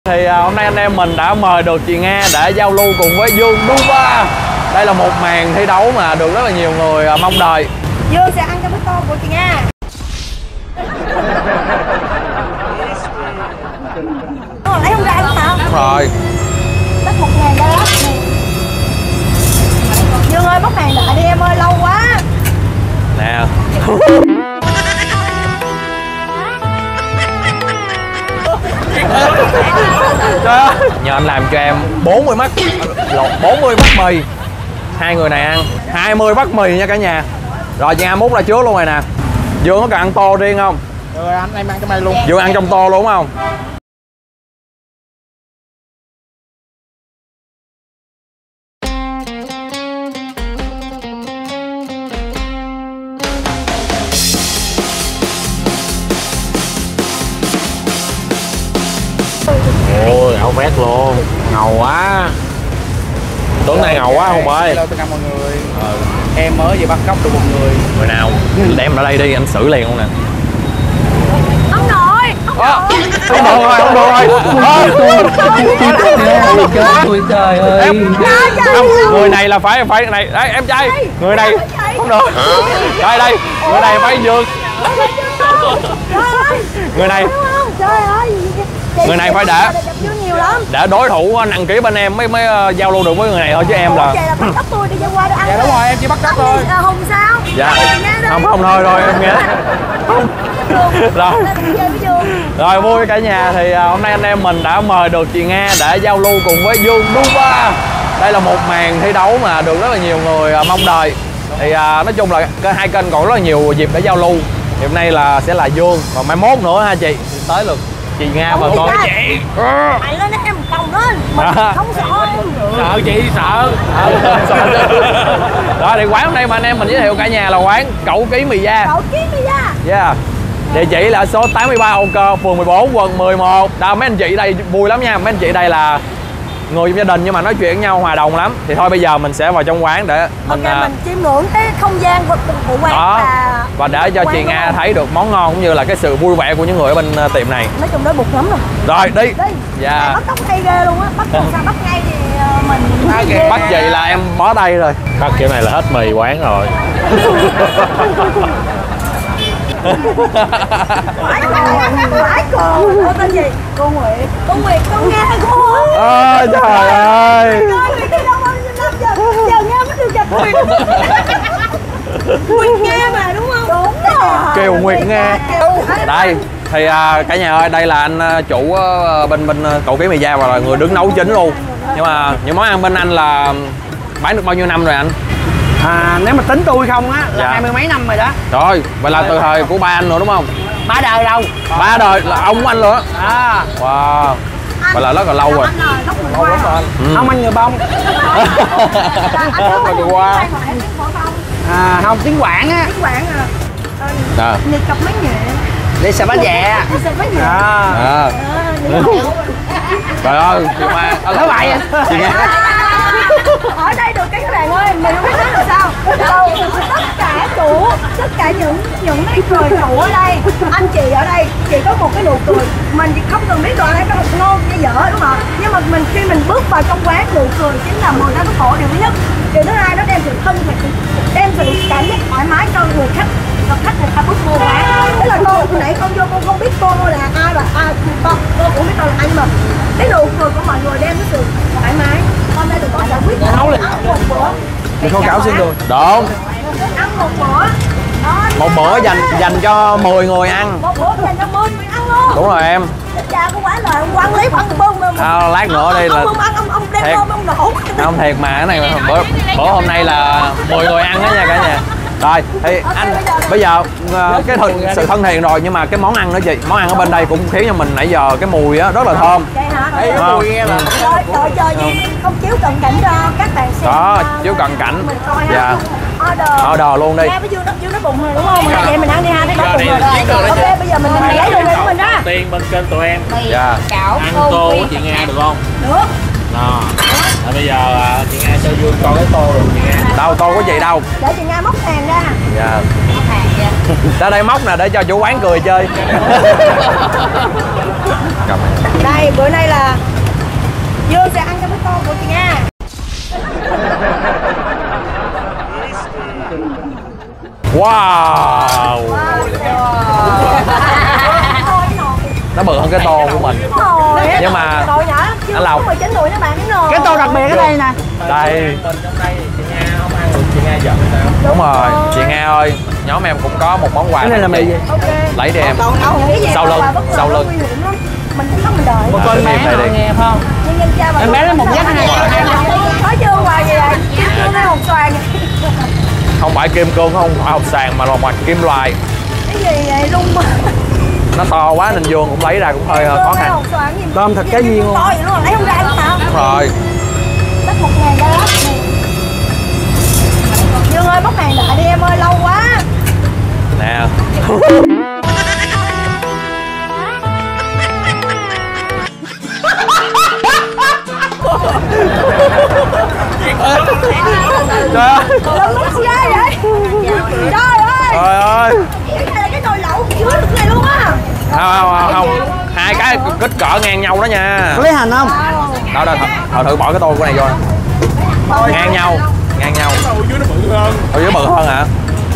Thì hôm nay anh em mình đã mời được chị Nga để giao lưu cùng với Dương Duva. Đây là một màn thi đấu mà được rất là nhiều người mong đợi. Dương sẽ ăn cái bữa tô của chị Nga. Lấy không ra đúng không? Đúng rồi. Bắt 1.000 ra lắm. Dương ơi bóc hàng đợi đi em ơi, lâu quá. Nè. Trời ơi. Nhờ anh làm cho em 40 mắt lột 40 bát mì. Hai người này ăn 20 bát mì nha cả nhà. Rồi chị Nga múc ra trước luôn rồi nè. Dương có cần ăn tô riêng không? Rồi anh em ăn trong đây luôn. Dương ăn trong tô luôn đúng không? Ôi áo vét luôn, ngầu quá. Tuấn này ngầu quá không ơi. Hello tất cả mọi người. Em mới vừa bắt cóc được một người. Người nào? Đem ra đây đi, anh xử liền luôn nè. Ông nội, Không được rồi, không được rồi. Ôi trời ơi. Không, người này là phải này, đấy em trai. Người này không được. Đây đây, người này phải vượt. Người này. Trời ơi. Người này phải để đối thủ nặng ký bên em mới giao lưu được với người này thôi chứ em là. Vậy là bắt cóc tôi đi ra qua để ăn. Dạ đúng rồi, em chỉ bắt cóc thôi. Hùng sao? Dạ. Không thôi rồi em nghe. Rồi. Rồi vui cả nhà, thì hôm nay anh em mình đã mời được chị Nga để giao lưu cùng với Dương Duva. Đây là một màn thi đấu mà được rất là nhiều người mong đợi. Thì nói chung là hai kênh còn rất là nhiều dịp để giao lưu. Thì hôm nay sẽ là Dương, còn mai mốt nữa ha chị. Tới lượt chị Nga và con chị. Mày lên em còng lên. Mình không sợ em. Sợ chị sợ. Rồi thì quán hôm nay mà anh em mình giới thiệu cả nhà là quán Cẩu Ký Mì Da. Cậu kiếm đi ra. Yeah. Địa chỉ là số 83 Âu Cơ, phường 14, quận 11. Đó, mấy anh chị đây vui lắm nha. Mấy anh chị đây là người trong gia đình nhưng mà nói chuyện với nhau hòa đồng lắm. Thì thôi bây giờ mình sẽ vào trong quán để mình mình chiêm ngưỡng cái không gian của quán đó. Và để cho chị Nga thấy được món ngon cũng như là cái sự vui vẻ của những người ở bên tiệm này. Nói chung đó bụt lắm rồi. Rồi đi. Dạ. Bắt cóc hay ghê luôn á. Bắt sao bắt ngay thì mình bắt vậy là em bó tay rồi. Bắt kiểu này là hết mì quán rồi. Phải cô tên gì? Cô Nguyệt. Cô Nguyệt, con nghe cô. Ôi trời ơi. Giờ nghe mới được gặp Nguyệt. Nguyệt Nga mà đúng không? Đúng rồi. Kiều Nguyệt Nga. Đây thì cả nhà ơi, đây là anh chủ bên Cẩu Ký Mì Da và là người đứng nấu chính luôn. Nhưng mà những món ăn bên anh là bán được bao nhiêu năm rồi anh? Nếu mà tính tôi không á là dạ. 20 mấy năm rồi đó. Rồi, vậy là từ thời của ba anh nữa đúng không? 3 đời đâu. 3 đời là ông của anh nữa. Wow. Vậy là rất là lâu rồi. Lâu lắm rồi. Không, anh người Bông. Người qua. Không, tiếng Quảng á. Tiếng Quảng à. Nhật cặp mấy nhẹ. Đi xà bá dạ. Đi xà bá dạ. Trời ơi, chị Hoa. Nói bậy anh. Ở đây được cái các bạn ơi, mình không biết nói là sao. Tất cả những cái người chủ ở đây, anh chị ở đây chỉ có một cái nụ cười. Mình chỉ không cần biết đồ ăn có ngon hay dở đúng không? Nhưng mà khi mình bước vào trong quán, nụ cười chính là người ta có khổ điều thứ nhất. Điều thứ hai nó đem sự thân thiện, đem sự cảm giác thoải mái cho người khách. Và khách người ta bước vô quán. Thế là cô hồi nãy con vô con không biết cô là ai và cô cũng biết cô là anh mà. Cái nụ cười của mọi người đem cái sự thoải mái. Hôm nay tụi con đã quyết định ăn một bữa. Thì con cáo xin rồi. Đúng. Ăn một bữa. Một bữa dành cho 10 người ăn. Một bữa dành cho 10 người ăn luôn. Đúng rồi em. Cha có quá lời quan lý ăn bông. Lát nữa đây là ông đem thiệt. bông ông nổ. Không thiệt mà cái này bữa hôm nay là 10 người ăn đó nha cả nhà. Rồi thì anh bây giờ cái sự thân thiện rồi nhưng mà cái món ăn đó chị, món ăn ở bên đây cũng khiến cho mình nãy giờ cái mùi á rất là thơm. Vậy hả? Cái mùi nghe là Trời không chiếu cận cảnh cho các bạn xem. Đó, chiếu cận cảnh. Dạ. Order luôn đi. Với Dương nó bụng rồi đúng không? Vậy mình ăn đi ha, nó bụng rồi. Ok, bây giờ mình lấy đồ của mình đó. Tiên bên kênh tụi em. Dạ. Ăn tô của chị Nga được không? Được. Bây giờ chị Nga cho Dương coi cái tô rồi chị Nga. Đâu, tô của chị đâu? Để chị Nga móc hàng ra. Dạ. Móc hàng vậy. Ra đây móc nè để cho chủ quán cười chơi. Cầm. Đây, bữa nay là Dương sẽ ăn cho bữa con của chị Nga. Wow. Nó bự hơn cái tô của mình. Nhưng mà anh Lộc, cái tô đặc biệt ở đây nè. đây Trong đây chị Nga không ăn được, chị Nga giận sao? đúng rồi chị Nga ơi, nhóm em cũng có một món quà. Cái này là mì gì? Lấy đi em. Sau lưng, sau lưng. Mình cũng không mình đợi. Một con bé đây đi. nghe không? Em bé lấy một giấc này. Nói chưa hoài vậy này, kim cương hay hột xoàn. Không phải kim cương, không phải hột xoàn mà là một kim loại. Cái gì vậy lung mà. Nó to quá nên Dương cũng lấy ra cũng hơi khó khăn. Tôm thật cái viên luôn. To vậy luôn lấy không ra đúng không? Đúng rồi. Đất 1.000 ra lắm. Dương ơi bóc hàng lại đi em ơi, lâu quá. Nè. Trời ơi. Lần lúc gì vậy? Trời ơi. Trời ơi. Cái này là cái nồi lẩu chứa được cái này luôn á. Không. Hai cái kích cỡ ngang nhau đó nha. Có lấy hành không? Đó thử bỏ cái tô của này vô. Ngang nhau. Ở dưới nó bự hơn. Ở dưới bự hơn hả?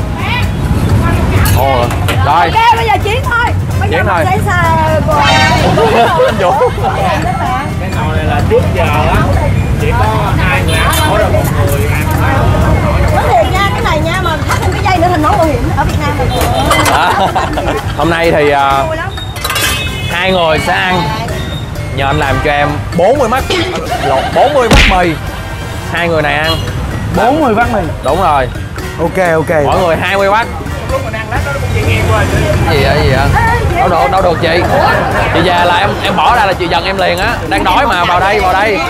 Ồ, rồi. Ok, bây giờ chiến thôi. Bây giờ Chiến thôi. mình sẽ xài bò. Anh Vũ. Cái nồi này là trước giờ á chỉ có 2 người ăn, mỗi được 1 người ăn. Nói thiệt nha, cái này nha mà thắt thêm cái dây nữa thành nón bảo hiểm ở Việt Nam này. Hôm nay thì Vui lắm. 2 người sẽ ăn. Nhờ anh làm cho em 40 bát 40 bát mì. 2 người này ăn 40 bát mì. đúng rồi, Ok. mỗi người 20 bát. Lúc mình ăn đó nó cũng nghe qua Gì vậy? Đâu được chị về là em bỏ ra là chị giận em liền á. Đang đói mà, vào đây.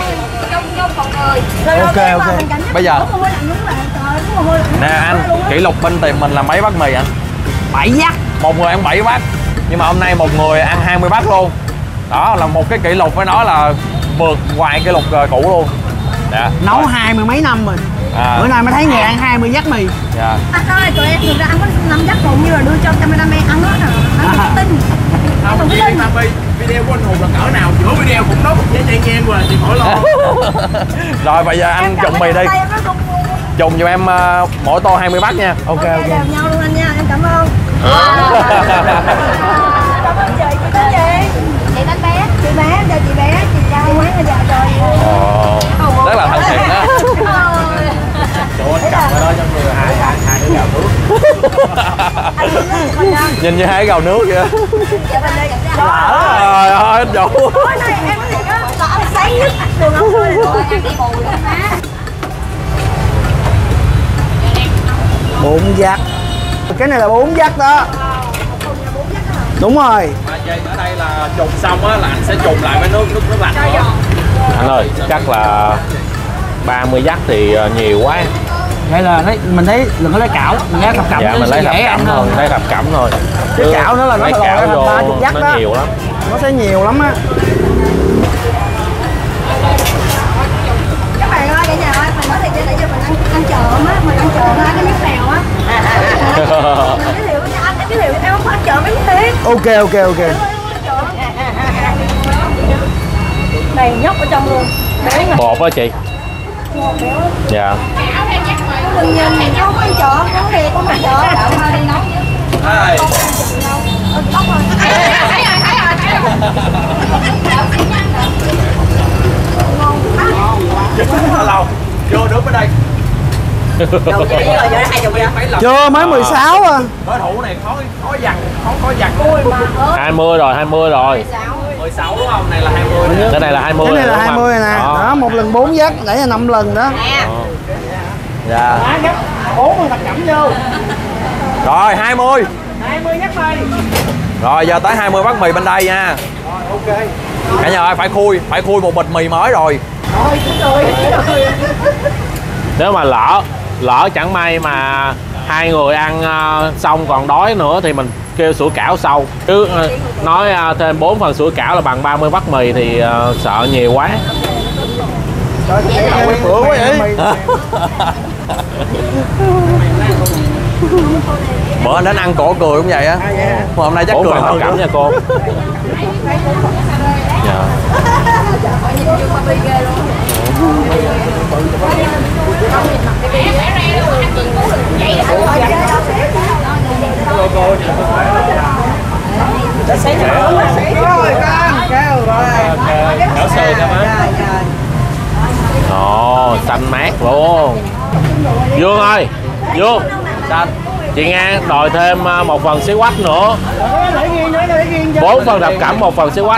Ok. Bây giờ nè anh, kỷ lục bên tiệm mình là mấy bát mì anh? 7 giấc. Một người ăn 7 bát, nhưng mà hôm nay một người ăn 20 bát luôn. Đó là một cái kỷ lục với nó là vượt ngoài kỷ lục cũ luôn. Dạ. Nấu 20 mấy năm rồi. Bữa nay mới thấy người ăn 20 giấc mì. Dạ. Anh ơi, tụi em thực ra ăn có 5 giấc còn như là đưa cho cameraman ăn hết à. Anh không tin. Anh không tin. video của anh Hùng là cỡ nào, giữa video cũng nói một cái ngang qua chị khỏi lo. Rồi bây giờ anh trụng mì đi. Trùng giùm em mỗi tô 20 bát nha. Ok. Đều nhau luôn anh nha, em cảm ơn. Cảm ơn chị tên gì? Chị tên bé. Chị bé, em chào chị bé, chị chào quán là dạ trời. Rất là thân thiện đó. Trời ơi, cầm ở đó trong người hai cái gạo nước. Nhìn như hai gạo nước vậy. Dạ bên đây. Trời ơi anh Vũ. Tối nay em có thiệt á, là ăn sáng nhất đường ông thôi này rồi. Ăn đi bù lắm má. 4 giấc. Cái này là 4 giấc đó. Đúng rồi. Mà chơi ở đây là trùng xong á là anh sẽ trùng lại với nước lạnh nữa. Anh ơi, chắc là 30 giấc thì nhiều quá. Vậy là mình thấy đừng có lấy cảo, mình lấy thập cẩm. Dạ mình lấy thập cẩm thôi, lấy thập cẩm thôi. Cái cảo nữa là nó lấy lòi cảo ra thành vô 30 giấc nó đó. nhiều lắm. Nó sẽ nhiều lắm á. Các bạn ơi, cả nhà ơi, mình nói thiệt chứ nãy giờ mình ăn chợ á, mình ăn chợ ra cái miếng bèo á. Cái liệu nha anh, cái liệu em không ăn chợ mấy thiệt. Ok. Đầy nhóc ở trong luôn. Bé ngọt. Bột á chị. Ngọt béo. Dạ. Đừng nhìn mình không ăn chợ, không thiệt không ăn chợ. Thôi đi nấu chứ. Đây. Tóc rồi. Thấy rồi. Lâu. Vô nước ở đây. Chưa, mới 16 à. Đối thủ này khó giặt. 20 rồi. 16 đúng không? Này là 20. Cái này là 20. Cái này là đúng không? 20 nè. Đó, 1 lần 4 giấc, nãy là 5 lần đó. Dạ. 4 lần thập cẩm vô. Rồi 20. 20 giấc mì. Rồi giờ tới 20 bát mì bên đây nha. Ok. Cả nhà ơi, phải khui một bịch mì mới rồi. Nếu mà lỡ chẳng may mà 2 người ăn xong còn đói nữa thì mình kêu sủi cảo sau, chứ nói thêm 4 phần sủi cảo là bằng 30 bát mì thì sợ nhiều quá. Quen bữa quá vậy. Bữa anh đến ăn cổ cười cũng vậy á. Hôm nay chắc 4 cười phần hơn thập cẩm nữa. nha cô. Dạ. Đảo sườn nha má. Ồ, xanh mát luôn. Dương ơi, Dương, Xanh. chị Nga đòi thêm một phần xí quách nữa. 4 phần đập cẩm, 1 phần xí quách.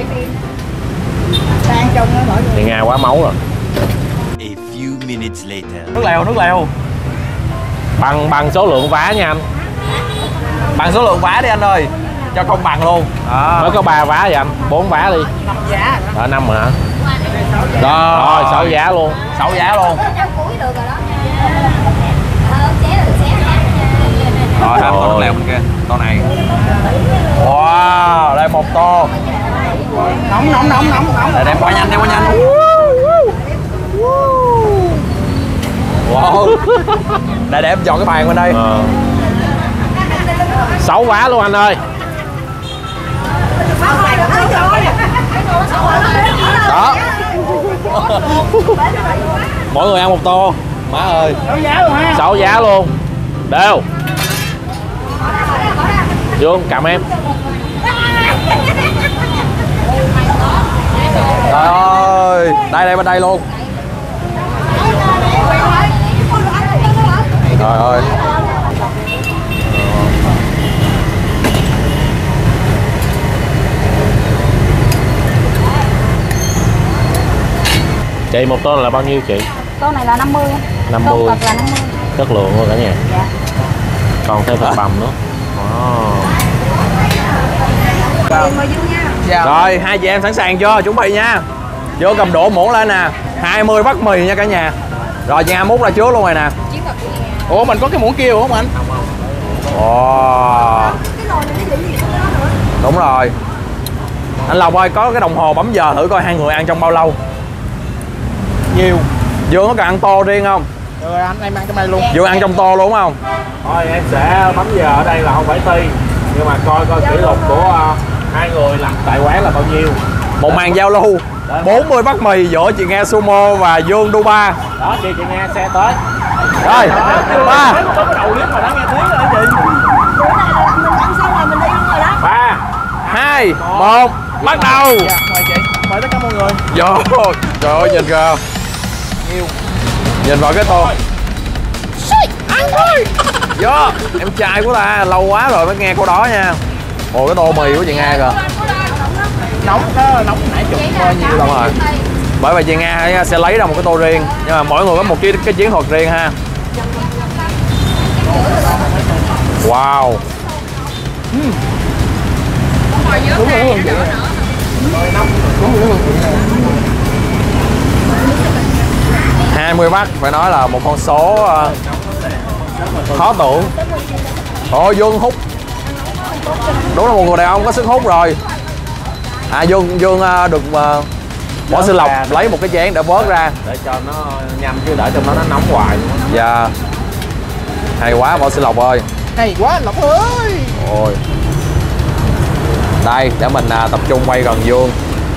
Chị Nga quá máu rồi. A few minutes later. Nước lèo, nước lèo. Bằng số lượng vá nha anh. Bằng số lượng vá đi anh ơi. Cho công bằng luôn. Mới có 3 vá vậy anh, 4 vá đi. 5 rồi hả? Rồi 6 giá luôn. 6 giá luôn. Rồi thêm tô nước lèo bên kia. Tô này. Wow, đây một tô. Nóng. Để đem qua nhanh, Wow. Để em chọn cái bàn bên đây. 6 vá luôn anh ơi. Đó. Mỗi người ăn một tô. Má ơi. 6 giá luôn. Đều. Dương cầm em. Trời ơi. Đây bên đây luôn. Trời ơi. Chị một tô là bao nhiêu chị? Tô này là 50. 50. Tô cực là 50. Chất lượng luôn cả nhà. Dạ. Còn thêm thịt bằm nữa. Rồi, hai chị em sẵn sàng chưa? Chuẩn bị nha. Vô cầm đũa muỗng lên nè. 20 bát mì nha cả nhà. Rồi chị Nga múc ra trước luôn rồi nè. Ủa mình có cái muỗng kia không anh? Ồ. Đúng rồi. Anh Lộc ơi, có cái đồng hồ bấm giờ thử coi hai người ăn trong bao lâu. Nhiều. Dương có cần ăn tô riêng không? Rồi anh em ăn trong đây luôn. Dương ăn trong tô luôn không? Thôi em sẽ bấm giờ ở đây là không phải ti. Nhưng mà coi kỷ lục của hai người làm tại quán là bao nhiêu. Một màn giao lưu 40 bát mì giữa chị Nga Sumo và Dương Duba. Đó chị Nga xe tới. Rồi, 3 Có cái đầu clip mà đã nghe tiếng rồi đó chị. Mình ăn xong rồi mình đi luôn rồi đó. 3 2 1 bắt đầu. Dạ, mời chị. Mời tất cả mọi người. Vô. Trời ơi nhìn kìa. Nhìn vào cái tô. Ăn thôi. Vô. Em trai của ta lâu quá rồi mới nghe câu đó nha. Ồ cái tô mì của chị Nga kìa. Nóng đó, nóng nãy chụp coi nhiều Đúng rồi. Bởi vậy chị Nga sẽ lấy ra một cái tô riêng. Nhưng mà mỗi người có một cái chiến thuật riêng ha. Wow. đúng rồi vậy. 20 bát phải nói là một con số khó tưởng. Ồ Dương hút. Đúng là một người đàn ông có sức hút rồi. À Dương được bỏ sư lộc lấy một cái chén để vớt ra để cho nó nhanh chứ để trong đó nó nóng hoài. Dạ. Hay quá bỏ sư lộc ơi. Hay quá Lộc ơi. Ôi. Đây để mình tập trung quay gần Dương.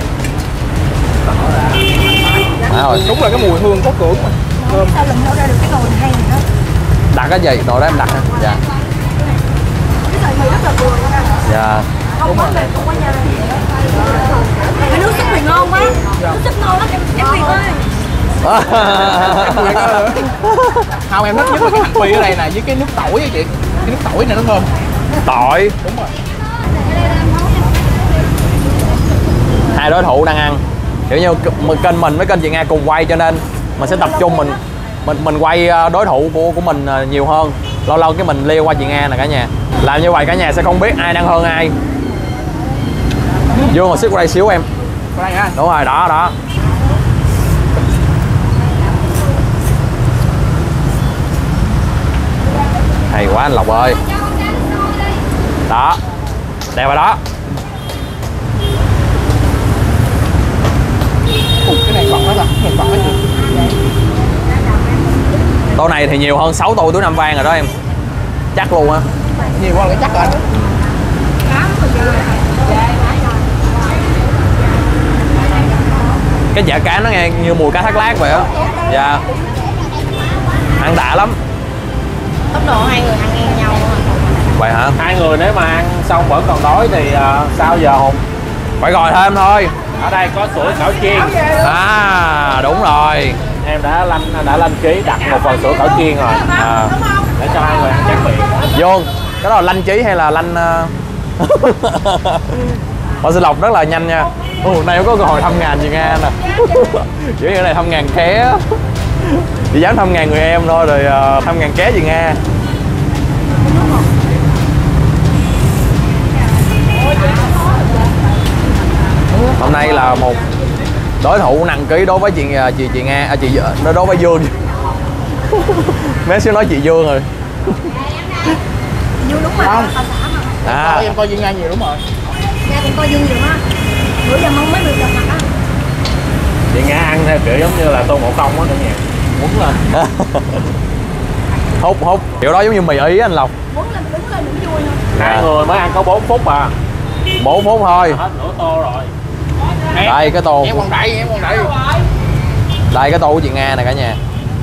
Rồi. Đúng là cái mùi hương có cưỡng mà. Cơm. Sao lần đâu ra được cái nồi này hay này đó. Đặt cái gì? Đồ đó em đặt hả? Dạ. Cái sợi mì rất là vừa nha. Dạ. Không có mềm, không có nhai. Cái nước súp thì ngon quá. Nước súp ngon lắm em Huyền ơi. Không em thích nhất là cái hành phi ở đây nè với cái nước tỏi á chị. Cái nước tỏi này nó thơm. Tỏi. Đúng rồi. Hai đối thủ đang ăn. Kiểu như kênh mình với kênh chị Nga cùng quay cho nên mình sẽ tập trung mình quay đối thủ của mình nhiều hơn. Lâu lâu cái mình leo qua chị Nga nè cả nhà. Làm như vậy cả nhà sẽ không biết ai đang hơn ai. Dương ngồi xích qua đây xíu em. Qua đây ha. Đúng rồi, đó đó. Hay quá anh Lộc ơi. Đó. Đẹp rồi đó. Cái này bật đó ta, cái này bật đó chị. Tô này thì nhiều hơn 6 tô túi 5 vang rồi đó em. Chắc luôn á. Nhiều quá là cái chắc rồi anh. Cái chả cá nó nghe như mùi cá thác lát vậy á. Dạ. Ăn đã lắm. Tốc độ hai người ăn ngang nhau. Vậy hả? Hai người nếu mà ăn xong vẫn còn đói thì sao giờ Hùng? Phải gọi thêm thôi. Ở đây có sủi cảo chiên. À đúng rồi. Em đã lanh ký đặt một phần sủi cảo chiên rồi. Để cho hai người ăn tráng miệng. Vô. Cái đó là lanh chí hay là lanh Họ sẽ lọc rất là nhanh nha. Nay có cơ hội thăm ngàn chị Nga nè. Kiểu như này thăm ngàn ké. Chỉ dám thăm ngàn người em thôi rồi thăm ngàn ké chị Nga. Hôm nay là một đối thủ nặng ký đối với chị Nga, đối với Dương. Mấy xíu nói chị Dương rồi. Dương đúng rồi. Không. À. Em coi Duyên Nga nhiều đúng rồi. Nga cũng coi Dương nhiều á. Bữa giờ mong mới được gặp mặt á. Chị Nga ăn theo kiểu giống như là Tô Ngộ Không á cả nhà. Quấn lên. Hút kiểu đó giống như mì Ý anh Lộc. Muốn lên đứng lên cũng vui nữa. Hai người mới ăn có 4 phút à. 4 phút thôi. Hết nửa tô rồi. Đây cái tô. Em còn đẩy. Đây cái tô của chị Nga này cả nhà.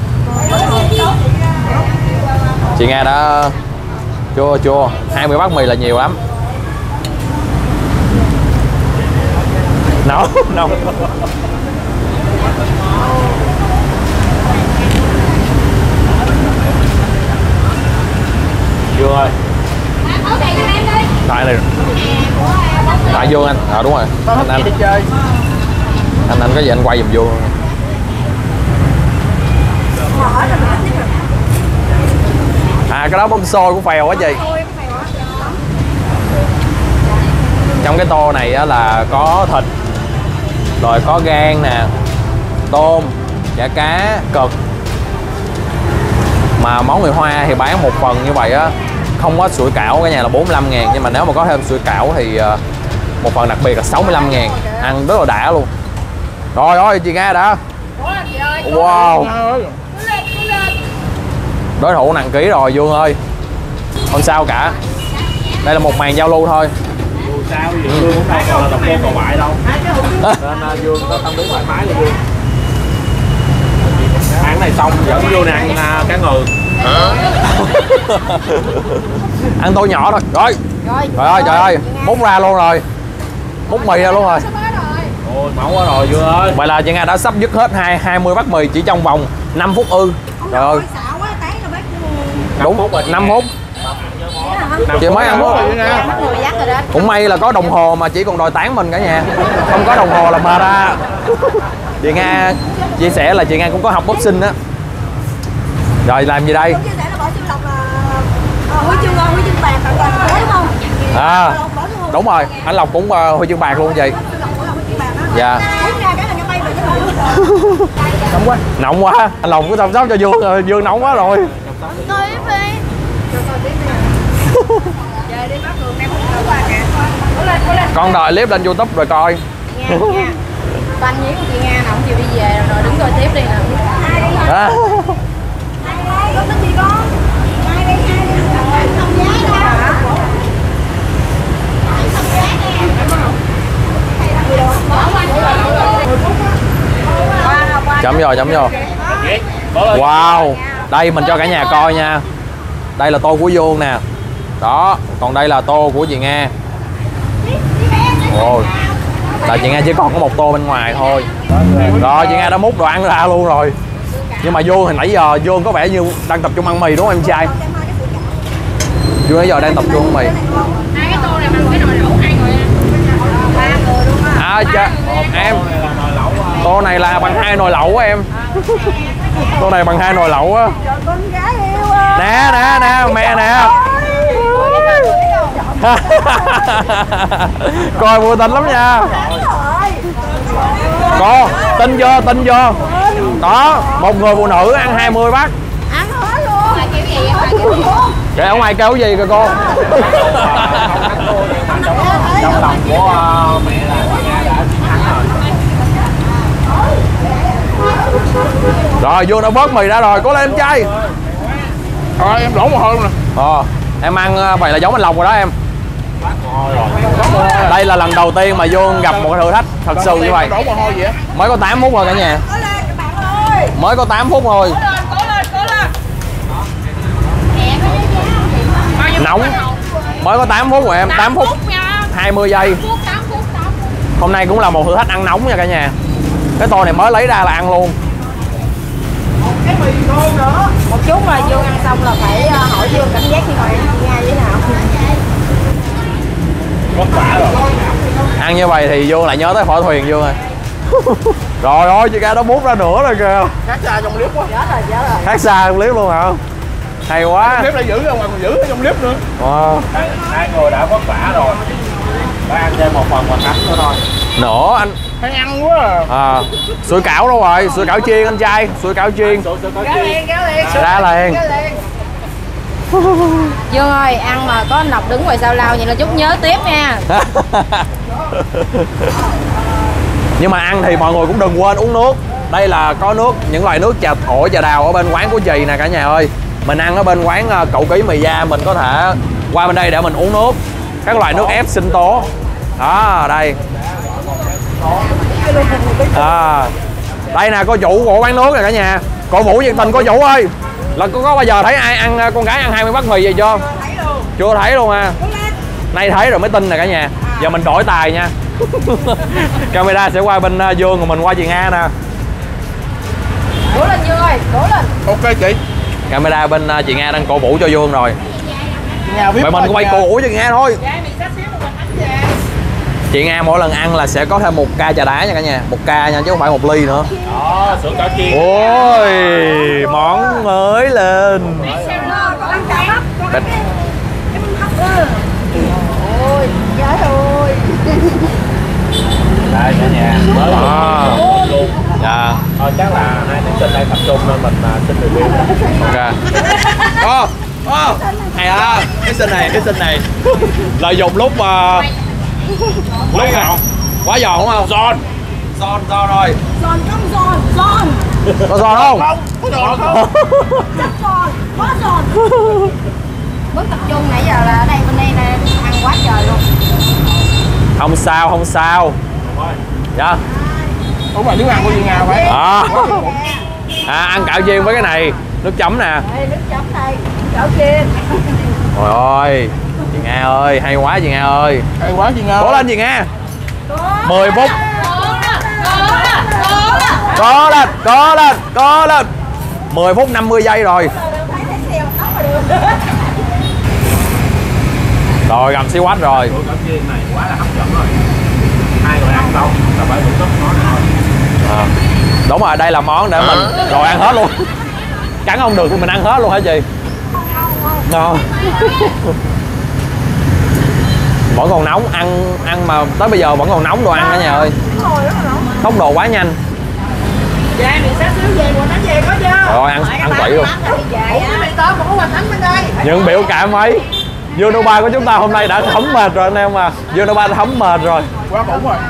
Chị Nga đã chua 20 bát mì là nhiều lắm. Nóng. Dương ơi. Tại này. Tại vô anh. Đúng rồi. Anh đi chơi. Anh có gì anh quay giùm vô. À cái đó bông xôi của phèo quá chị. Trong cái tô này á là có thịt, rồi có gan nè, tôm, chả cá, cực. Mà món người Hoa thì bán một phần như vậy á, không có sủi cảo cả nhà là 45.000. Nhưng mà nếu mà có thêm sủi cảo thì một phần đặc biệt là 65.000. Ăn rất là đã luôn. Rồi ơi chị Nga đã. Wow. Đối thủ nặng ký rồi Dương ơi. Không sao cả. Đây là một màn giao lưu thôi. Dù sao thì Dương cũng đâu còn là độc cô cầu bại đâu. Nên Dương có tâm lý thoải mái là Dương. Ăn này xong dẫn vô nè ăn cá ngừ. Ăn tô nhỏ thôi. Rồi. Trời ơi, múc ra luôn rồi. Múc mì ra luôn rồi. Ôi máu quá rồi Dương ơi. Vậy là chị Nga đã sắp dứt hết 20 bát mì chỉ trong vòng 5 phút ư. Trời ơi. Đúng 5 phút. Chị mới ăn phút. Cũng may là có đồng hồ mà chỉ còn đòi tán mình cả nhà. Không có đồng hồ là mệt ra. Chị Nga chia sẻ là chị Nga cũng có học boxing á. Rồi làm gì đây? Huy chương bạc đúng không? À đúng rồi, anh Lộc cũng huy chương bạc luôn chị. Dạ. Nóng quá. Anh Lộc cứ chăm sóc cho Dương rồi, Dương nóng quá rồi. Con đợi clip lên YouTube rồi coi. Anh với chị Nga nào không chịu đi về rồi đứng coi tiếp đi nè. À. Chấm vô. Wow. Đây mình cho cả nhà coi nha. Đây là tô của Dương nè. Đó. Còn đây là tô của chị Nga. Ôi. Là chị Nga chỉ còn có một tô bên ngoài thôi. Rồi chị Nga đã múc đồ ăn ra luôn rồi. Nhưng mà Dương thì nãy giờ Dương có vẻ như đang tập trung ăn mì đúng không em trai? Dương nãy giờ đang tập trung ăn mì. Hai cái tô này bằng cái nồi lẩu 2 người nha. 3 người đúng không? À cha, em. Tô này là bằng 2 nồi lẩu á em. Tô này bằng 2 nồi lẩu á. Nè, mẹ nè. Coi vui tính lắm nha. Cô, tin vô. Đó, một người phụ nữ ăn 20 bát. Ăn hết luôn. Kiểu gì Kệ ở ngoài kêu gì kìa cô. Trong lòng của mẹ là Nga đã thắng rồi. Rồi vô đã vớt mì ra rồi, cố lên em trai. Rồi em đổ một hơi luôn nè. Em ăn vậy là giống anh Lộc rồi đó em. Đây là lần đầu tiên mà vô gặp một thử thách thật sự như vậy. Đổ mồ hôi gì á? Mới có 8 phút thôi cả nhà. Mới có 8 phút thôi. Nóng. Mới có 8 phút rồi em, 8 phút 20 giây. Hôm nay cũng là một thử thách ăn nóng nha cả nhà. Cái tô này mới lấy ra là ăn luôn. Cái mì thơm nữa. Một chút là vô ăn xong là phải hỏi vô cảm giác như vậy nghe như thế nào. Vất vả rồi. Ăn như vậy thì vô lại nhớ tới phỏ thuyền vô rồi. Rồi ơi, chị ca nó bút ra nữa rồi kìa. Khác xa trong clip quá. Nhớ rồi. Khác xa trong clip luôn hả? Hay quá. Clip lại giữ ra ngoài còn giữ ở trong clip nữa. Wow. Hai người đã vất vả rồi. Phải ăn thêm một phần quà cánh nữa thôi. Nữa anh. Phải ăn quá À, sủi cảo đâu rồi? Sủi cảo chiên anh trai, sủi cảo chiên. Ra liền. Dương ơi, ăn mà có anh Lộc đứng ngoài sau lao vậy là chút nhớ tiếp nha. Nhưng mà ăn thì mọi người cũng đừng quên uống nước. Đây là có nước, những loại nước trà thổ, trà đào ở bên quán của chị nè cả nhà ơi. Mình ăn ở bên quán Cậu Ký Mì Da, mình có thể qua bên đây để mình uống nước. Các loại nước ép sinh tố. Đó, đây. À, đây nè cô chủ của quán nước nè cả nhà. Cổ vũ nhiệt tình cô chủ ơi. Là có bao giờ thấy ai ăn con gái ăn 20 bát mì vậy chưa? Chưa thấy luôn à. Nay thấy rồi mới tin nè cả nhà. Giờ mình đổi tài nha. Camera sẽ qua bên Dương, rồi mình qua chị Nga nè. Đổ lên Dương ơi, đổ lên. Ok chị. Camera bên chị Nga đang cổ vũ cho Dương rồi. Vậy mình quay cổ vũ cho chị Nga thôi. Chị Nga mỗi lần ăn là sẽ có thêm 1 ca trà đá nha cả nhà, 1 ca nha chứ không phải 1 ly nữa. Đó, sữa cảo chiên. Ôi, món mới lên. Ôi, trời ơi. Đây cả nhà, mới luôn. Dạ. Thôi chắc là hai thí sinh đây tập trung nên mình xin review. Ok. Hay á, cái sinh này lợi dụng lúc nào? quá giòn đúng không? Giòn rồi. Giòn không giòn, giòn. Có giòn không? Có giòn không? Chắc giòn, quá giòn. Bước tập trung nãy giờ là ở đây bên đây là ăn quá trời luôn. Không sao. Dạ. Đúng rồi, nước ăn của chị Nga phải. Ăn cạo chiên với cái này, nước chấm nè. Đây, nước chấm đây, cảo chiên. Trời ơi, chị Nga ơi, hay quá chị Nga ơi. Hay quá chị Nga. Cố lên chị Nga. 10 phút. Có lên. 10 phút 50 giây rồi. Rồi gầm siêu quách rồi. Cảo chiên này quá là hấp dẫn rồi. Hai người ăn xong là phải thưởng thức món này thôi. Đúng rồi, đây là món để mình rồi ăn hết luôn. Cắn không được thì mình ăn hết luôn hả chị? Ngon. Vẫn còn nóng, ăn mà tới bây giờ vẫn còn nóng đồ ăn cả nhà ơi. Tốc độ quá nhanh. Dạ, mình sát xíu về, quần thánh về có chưa? Rồi ăn quậy luôn. Cái mì tôm mà có quần thánh bên đây. Những biểu cảm ấy. Yonoba của chúng ta hôm nay đã thấm mệt rồi anh em à. Yonoba đã thấm mệt rồi. Quá bổng rồi.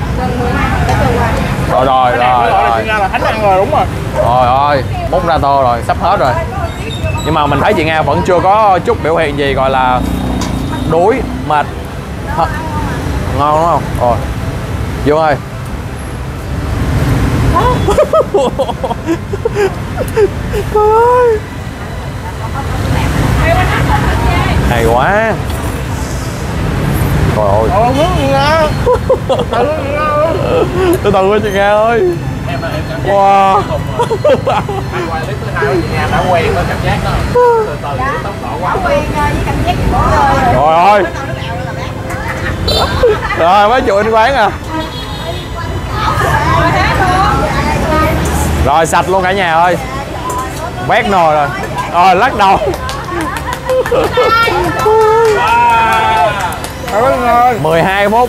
Rồi. Chị Nga là thánh ăn rồi, đúng rồi. Rồi, múc ra tô rồi, sắp hết rồi. Nhưng mà mình thấy chị Nga vẫn chưa có chút biểu hiện gì gọi là đuối, mệt. Ngon đúng không? Rồi. Dương ơi. Hay quá. Trời ơi. Từ từ chị Nga ơi. Em cảm giác Wow. anh quay clip thứ 2 chị Nga đã quen với cảm giác đó. Từ từ tốc độ quá. Quen với cảm giác Rồi ơi. Rồi mấy chủ anh quán à. Rồi sạch luôn cả nhà ơi. Vét nồi rồi. Rồi lắc đầu. 12 phút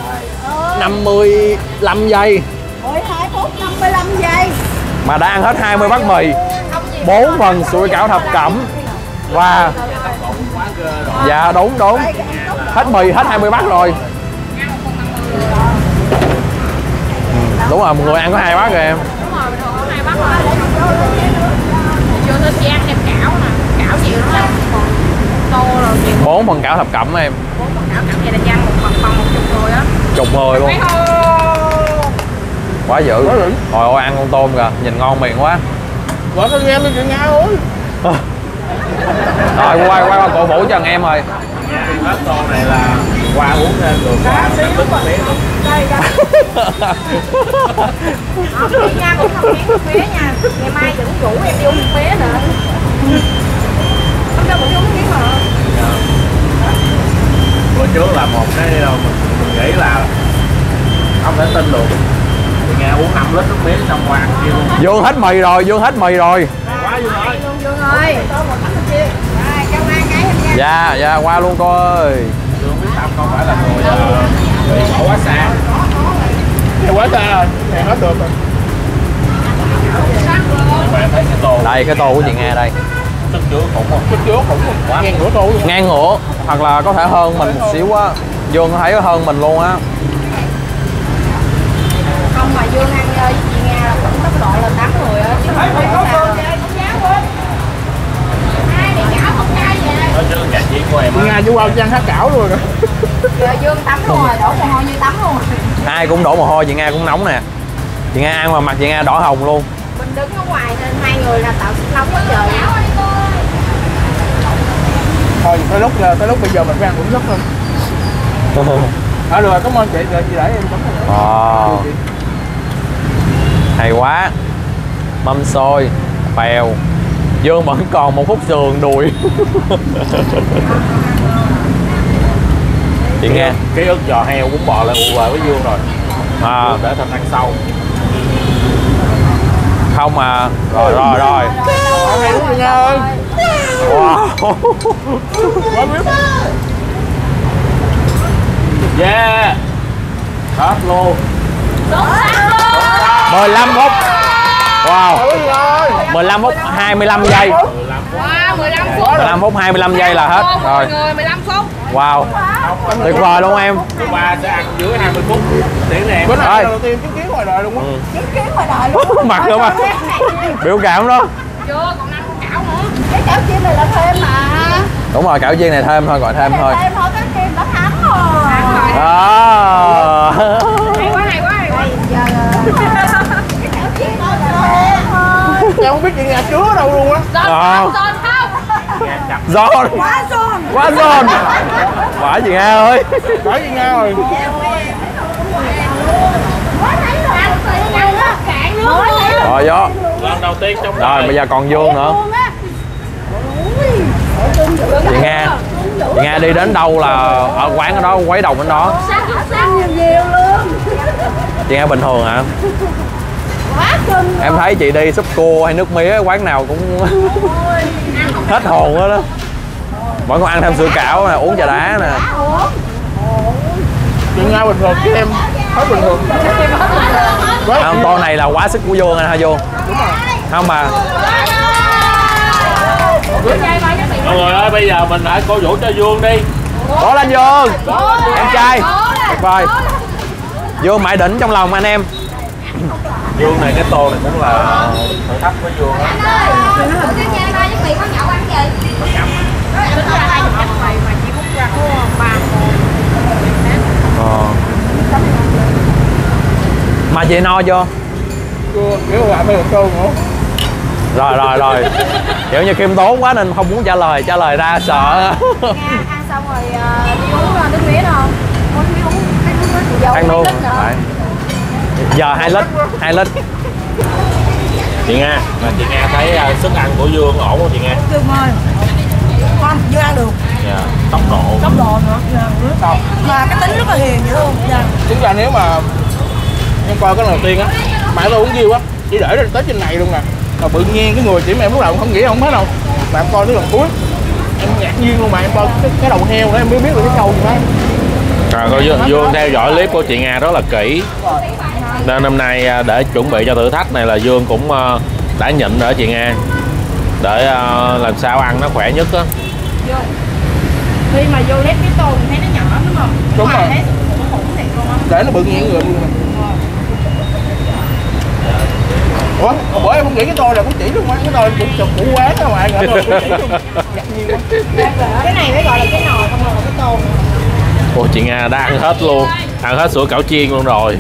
55 giây 12 phút 55 giây. mà đã ăn hết 20 bát mì, 4 phần sủi cảo thập cẩm và dạ đúng hết mì, hết 20 bát rồi. Đúng rồi, một người ăn có 2 bát rồi em. Đúng rồi, mình có 2 bát rồi. Chưa tôi chỉ ăn thêm cảo nè, cảo nhiều lắm. Còn tô rồi nhiều. 4 phần cảo thập cẩm em. 4 phần cảo chảo cảm vậy là chăng một phần 10 người á. 10 người luôn. Quá dữ. Trời ơi ăn con tôm kìa, nhìn ngon miệng quá. Gọi con em đi chuyện Nga ơi. Rồi quay qua cổ vũ cho thằng em rồi. Hết tô này là qua uống lên rồi qua nó tính bé luôn. Nha cũng không miếng một phía nha. Ngày mai vẫn rủ em đi uống một phía nữa. Không cho cũng đi uống miếng mà. Bữa trước là một cái mình nghĩ là không thể tin được. Thì nghe uống 5 lít nước mía xong qua ăn kia luôn. Dương hết mì rồi, Dương hết mì rồi. Quá Dương ơi. Dương ơi. Rồi, cho qua cái em nha. Dạ, dạ qua luôn cô ơi. Dương biết Tâm không phải là người khổ quá xa. Thì quá ta rồi, thì hết được rồi. Mà em thấy cái tô. Đây cái tô của chị Nga đây. Sức chứa khủng không? Chút chứa cũng Quá. ngang nửa tô luôn. Ngang ngửa hoặc là có thể hơn mình một xíu á. Dương thấy hơn mình luôn á. Không mà Dương ăn với chị Nga là cũng tốc độ là 8 người á chứ không có sao. Hai đi chảo không cay vậy. Nói chứ nhà chị của em Nga chú qua ăn hát cảo luôn rồi. Giờ Dương tắm luôn rồi, đổ mồ hôi như tắm luôn. Ai cũng đổ mồ hôi, chị Nga cũng nóng nè. Chị Nga ăn mà mặt chị Nga đỏ hồng luôn. Mình đứng ở ngoài nên hai người là tạo sức nóng quá trời. Thôi tới lúc bây giờ mình phải ăn cũng rất hơn. Được rồi, cảm ơn chị, rồi chị để em chấm rồi. Hay quá. Mâm xôi, bèo. Dương vẫn còn một phút sườn đùi. Chị nghe cái ức giò heo bún bò lại ù về với Dương rồi. Để thịt ăn sau. không mà rồi. Hay đúng rồi Nga ơi. Wow. Quá biết. Yeah. Hết luôn. 15 phút. Wow. Ôi ơi. 15 phút 25 giây. Wow, 15 phút. 15 phút 25 giây là hết rồi. Người 15 phút. Wow. Tuyệt vời luôn em. Thứ ba sẽ ăn dưới 20 phút. Tiếng này em. Bữa nay Ơi. là đầu tiên chứng kiến ngoài đời luôn á. Chứng kiến ngoài đời luôn. Mặt nữa mà. Biểu cảm đó. Chưa, còn ăn cảo nữa. Cái chảo chiên này là thêm mà. Đúng rồi, cảo chiên này thêm thôi, gọi thêm thôi. Thêm thôi, cái chiên đã thắng rồi. Đó. Hay quá, hay quá, hay quá. Giờ cái chảo chiên thôi là thêm thôi. Em không biết chị Nga chứa đâu luôn á. Ờ. Giòn không? Giòn. Quá giòn. Quá giòn. Phải chị Nga ơi. Phải chị Nga rồi. Mới thấy rồi. Ăn rồi nhanh đó. Cạn nước Mới thấy rồi. Rồi đó. Lần đầu tiên trong Rồi bây giờ còn Dương nữa. Chị Nga đi đến đâu là ở quán ở đó quấy đầu đến đó. Xanh nhiều luôn. Chị Nga bình thường hả? Quá cưng. Em thấy chị đi súp cua hay nước mía quán nào cũng hết hồn hết đó. Vẫn còn ăn thêm sữa cảo nè, uống trà đá nè. Chị Nga bình thường chứ em hết bình thường. Không, tô này là quá sức của Dương anh hả Dương? Không mà. Mọi người ơi, bây giờ mình hãy cổ vũ cho Dương đi. Cố lên Dương. Em trai. Tuyệt vời. Dương mãi đỉnh trong lòng anh em. Dương này, cái tô này cũng là thử thách với Dương á. Cái nha nói với mì có nhậu ăn gì? Tính ra 20 mì mà chỉ múc ra có 3 Mà chị no chưa? Chưa, kiểu lại mấy tô nữa. Rồi. Kiểu như khiêm tốn quá nên không muốn trả lời ra sợ. Nga ăn xong rồi đi uống nước mía đâu không? Uống nước uống cái nước mía dầu Ăn luôn. 2 lít nữa. Đấy. Giờ 2 lít. Chị Nga, mà chị Nga thấy sức ăn của Dương ổn không chị Nga? Dương ơi. Con Dương ăn được. Dạ. Tốc độ. Tốc độ nữa. Mà cái tính rất là hiền vậy luôn. Dạ. Chính ra nếu mà em coi cái lần đầu tiên á, bạn tôi uống riêu á, chỉ để tới trên này luôn nè. Mà tự nhiên cái người chỉ mà em lúc đầu không nghĩ không hết đâu. Mà em coi tới lần cuối, em ngạc nhiên luôn mà em coi cái đầu heo đó em mới biết được cái câu gì đó. Coi Dương theo dõi clip của chị Nga rất là kỹ. Nên hôm nay để chuẩn bị cho thử thách này là Dương cũng đã nhịn ở chị Nga để làm sao ăn nó khỏe nhất á. Khi mà vô lép cái tô mình thấy nó nhỏ đúng không? Đúng rồi. Thấy nó khủng thiệt luôn á. Để nó bự nghiêng người luôn nè. Ủa, hồi bữa em không nghĩ cái tô này cũng chỉ luôn á, cái tô em cũng chụp củ quán ra ngoài nữa cũng chỉ luôn. Ngạc nhiên quá. Cái này mới gọi là cái nồi không là cái tô. Ồ, chị Nga đã ăn hết luôn, ăn hết sủi cảo chiên luôn rồi.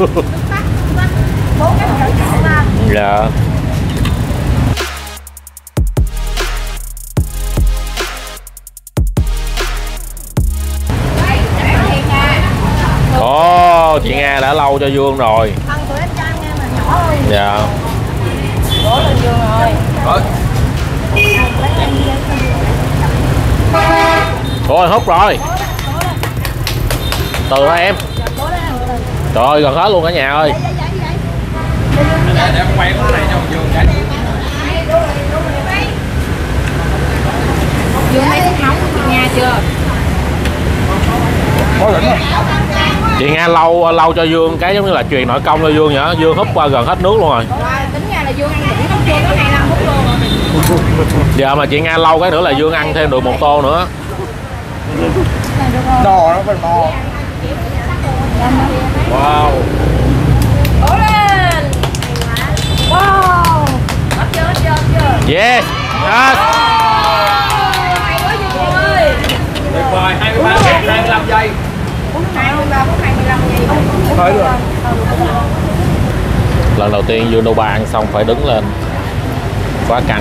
Dạ. Ồ, chị Nga đã lâu cho Dương rồi. Ăn tụi em cho ăn nghe mà nhỏ thôi. Dạ. Đổ lên giường rồi. Thôi hút rồi. Từ thôi em. Trời ơi, gần hết luôn cả nhà ơi. Để quay cái này cho Dương cái. Dương mấy cái nóng của chị Nga chưa? Có đỉnh rồi. Chị Nga lâu cho Dương cái giống như là truyền nội công cho Dương nhở. Dương húp qua gần hết nước luôn rồi. Tính ra là Dương ăn đỉnh không chưa có 2 năm hút luôn. Giờ mà chị Nga lâu cái nữa là Dương ăn thêm được 1 tô nữa. No nó phải no. Wow. Đổ lên. Wow. Hết chưa? Yes. Yes. Hay quá Dương ơi. Tuyệt vời, 23 phút 25 giây. 23 phút 25 giây. Thôi được. Lần đầu tiên Dương Nova ăn xong phải đứng lên. Quá căng.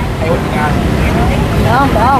Được không?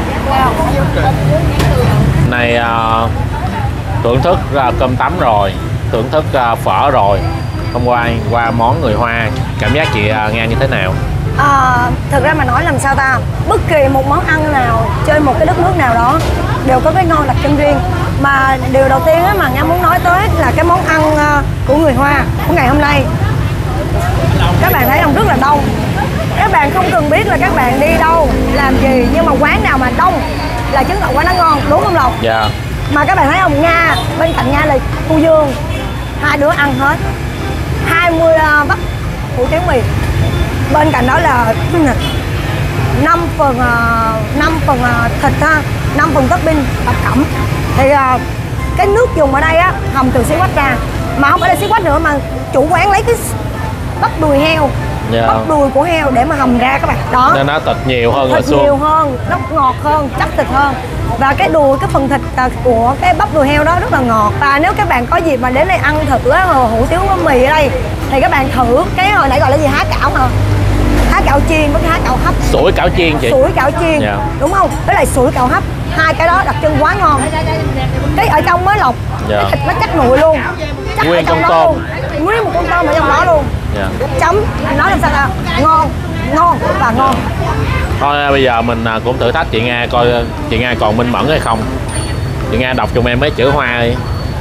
Này thưởng thức cơm tấm rồi, thưởng thức phở rồi. Hôm qua món người Hoa, cảm giác chị Nga như thế nào? Thực ra mà nói làm sao ta, bất kỳ một món ăn nào trên một cái đất nước nào đó đều có cái ngon đặc trưng riêng. Mà điều đầu tiên mà Nga muốn nói tới là cái món ăn của người Hoa của ngày hôm nay. Các bạn thấy không, rất là đông. Các bạn không cần biết là các bạn đi đâu làm gì, nhưng mà quán nào mà đông là chứng tỏ quán nó ngon, đúng không Lộc? Dạ. Mà các bạn thấy không, Nga bên cạnh Nga là cô Dương, hai đứa ăn hết 20 bắp hủ tiếu mì. Bên cạnh đó là 5 phần thịt ha, 5 phần topping thập cẩm. Thì cái nước dùng ở đây á hầm từ xí quách ra, mà không phải là xí quách nữa, mà chủ quán lấy cái bắp đùi heo, bắp đùi của heo để mà hầm ra các bạn. Đó. Nên nó thịt nhiều hơn là Thịt xương. nhiều hơn, nó ngọt hơn, chắc thịt hơn. Và cái đùi, cái phần thịt của cái bắp đùi heo đó rất là ngọt. Và nếu các bạn có dịp mà đến đây ăn thử hủ tiếu mì ở đây thì các bạn thử cái hồi nãy gọi là gì, há cảo hả? Há cảo chiên với há cảo hấp. Sủi cảo chiên chị. Sủi cảo chiên, Dạ. đúng không? Với lại sủi cảo hấp, hai cái đó đặc trưng quá ngon. Cái ở trong mới Lộc, Dạ. cái thịt nó chắc nguội luôn, chắc Nguyên ở trong con đó tôm. luôn. Nguyên một con tôm ở trong đó luôn. Dạ. Chấm, nói làm sao ta, ngon và ngon. Thôi bây giờ mình cũng thử thách chị Nga coi chị Nga còn minh mẫn hay không. Chị Nga đọc giùm em mấy chữ Hoa đi.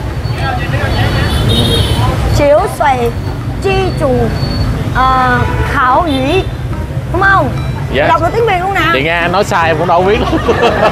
Chiếu xoay chi chủ khảo ủy, đúng không? Yes. Đọc được tiếng Việt luôn nè. Chị Nga nói sai em cũng đâu biết luôn.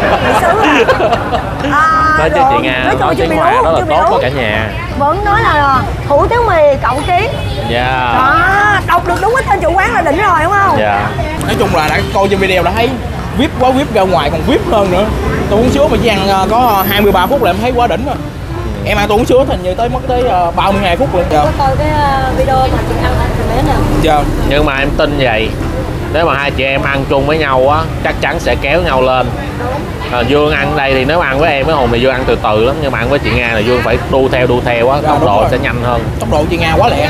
Nói cho chị Nga nói tiếng Hoa đó là tốt cho cả nhà. Vẫn nói là hủ tiếu mì cộng ký. Dạ. Đó, đọc được đúng cái tên chủ quán là đỉnh rồi, đúng không? Dạ. Nói chung là đã coi trên video đã thấy VIP quá, VIP ra ngoài còn VIP hơn nữa. Tôi uống sữa mà chỉ ăn có 23 phút là em thấy quá đỉnh rồi. Em ăn tôi uống sữa hình như mất tới 32 phút luôn. Dạ. Có coi cái video mà chị ăn bé nè. Dạ. Nhưng mà em tin vậy, nếu mà hai chị em ăn chung với nhau á chắc chắn sẽ kéo nhau lên. Dương ăn đây thì nếu ăn với em với Hùng thì Dương ăn từ từ lắm, nhưng mà ăn với chị Nga là Dương phải đu theo á, tốc độ sẽ nhanh hơn. Tốc độ chị Nga quá lẹ.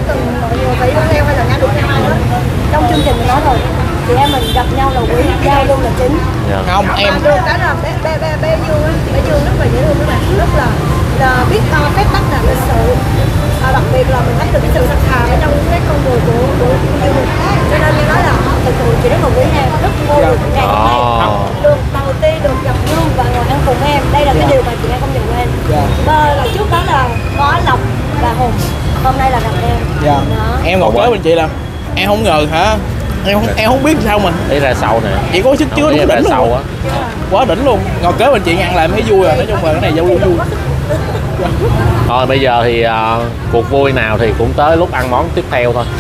Trong chương trình mình nói rồi, chị em mình gặp nhau là quý, giao lưu là chính. Dạ. Không em Được cái là bé Dương á, bé Dương rất là dễ thương các bạn, rất là biết phép tắc là lịch sự. Đặc biệt là mình thấy được cái sự thật thà ở trong cái con người của Dương. Cho nên như nói là thật sự chị rất là quý em, rất vui được ngày hôm nay được đầu tiên được gặp Dương và ngồi ăn cùng em. Đây là cái điều mà chị em không nhận quên. Là trước đó là có Lộc và Hùng, hôm nay là gặp em. Dạ. Em ngồi kế bên chị là em không ngờ hả, em không biết sao mà Ý ra sau nè. chị có sức chứa đúng ra đỉnh sau luôn. á. Quá đỉnh luôn. Ngồi kế bên chị ăn là em thấy vui rồi. Nói chung là cái này giao lưu vui. Thôi bây giờ thì cuộc vui nào thì cũng tới lúc ăn món tiếp theo thôi.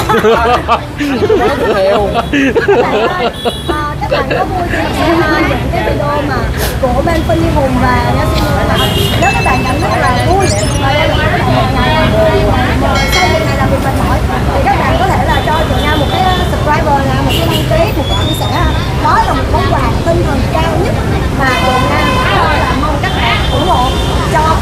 Tiếp theo. Các bạn có vui thì xem những cái video mà của bên Phi Hùng và Nha Sinh là nếu các bạn cảm thấy là vui và đây là một ngày sau việc này là việc mệt mỏi thì các bạn có thể là cho chị Nga một cái subscriber, là một cái đăng ký, một cái chia sẻ. Đó là một món quà tinh thần cao nhất mà chị Nga là mong các bạn ủng hộ cho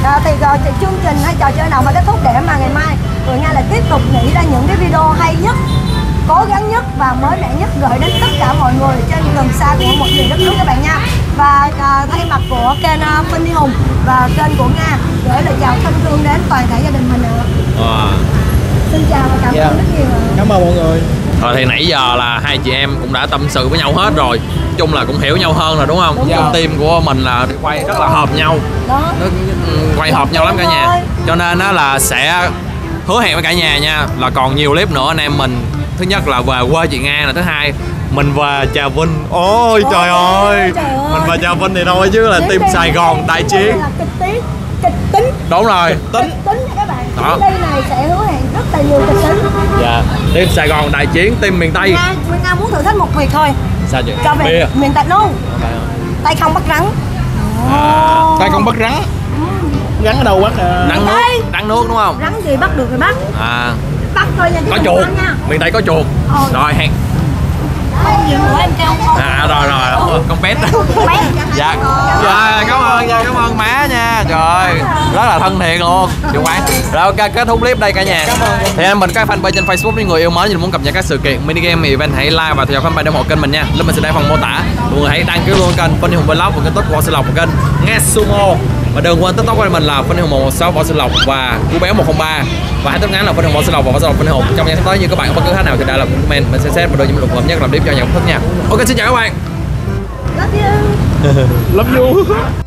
Chương trình hay trò chơi nào mà kết thúc để mà ngày mai tụi Nga lại tiếp tục nghĩ ra những cái video hay nhất, cố gắng nhất và mới mẻ nhất gửi đến tất cả mọi người trên gần xa của một miền đất nước các bạn nha. Và thay mặt của kênh Phân Đi Hùng và kênh của Nga gửi lời chào thân thương đến toàn thể gia đình mình nữa. Xin chào và cảm ơn rất nhiều. Cảm ơn mọi người. Rồi thì nãy giờ là hai chị em cũng đã tâm sự với nhau hết rồi. Nói chung là cũng hiểu nhau hơn rồi đúng không? Đúng Trong rồi. team của mình là quay rất là hợp nhau. Đó. Nó quay hợp nhau lắm cả nhà. Cho nên nó là sẽ hứa hẹn với cả nhà nha là còn nhiều clip nữa anh em mình. Thứ nhất là về quê chị Nga, là thứ hai mình về Trà Vinh. Ôi trời ơi. Mình về Trà Vinh thì thôi chứ là team Sài Gòn đại chiến. Là kịch tính. Đúng rồi. Kịch tính nha các bạn. Đó. Chuyến đi này sẽ hứa hẹn rất là nhiều kịch tính. Dạ. Team Sài Gòn đại chiến team miền Tây. Nga muốn thử thách một việc thôi. Sao chị? Cho về miền Tây luôn. Tay không bắt rắn. Tay không bắt rắn. Rắn ở đâu bắt? Rắn nước đúng không? Rắn gì bắt được thì bắt. Bắt thôi nha. Có chuột. Miền Tây có chuột. Rồi hẹn. Gì nữa em kêu không? Rồi con pet. Dạ. Dạ cảm ơn má nha. Trời rất là thân thiện luôn. Chủ quán. Rồi ok, kết thúc clip đây cả nhà. Thì anh mình có fanpage trên Facebook những người yêu mến như muốn cập nhật các sự kiện mini game event, hãy like và theo fanpage để ủng hộ kênh mình nha. Link mình sẽ để phần mô tả. Mọi người hãy đăng ký luôn kênh Phân Đi Hùng Vlog và kênh Võ Sư Lộc và kênh Nghe Sumo. Và đừng quên TikTok của mình là Phân Đi Hùng 116 Võ Sư Lộc và Cú Béo 103. Và hãy tóm ngắn là Phân Đi Hùng Võ Sư Lộc và Võ Sư Lộc Phân Đi Hùng. Trong những tới như các bạn có bất cứ thắc nào thì đã làm comment, mình sẽ xét và đôi những lục hợp nhất làm clip cho nhà cũng thích nha. Ok, xin chào các bạn. Love you. Love you.